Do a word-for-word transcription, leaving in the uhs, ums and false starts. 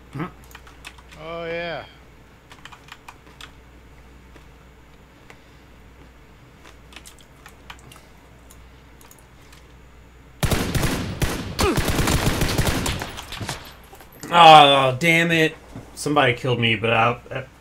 Oh, yeah. Oh, damn it. Somebody killed me, but I,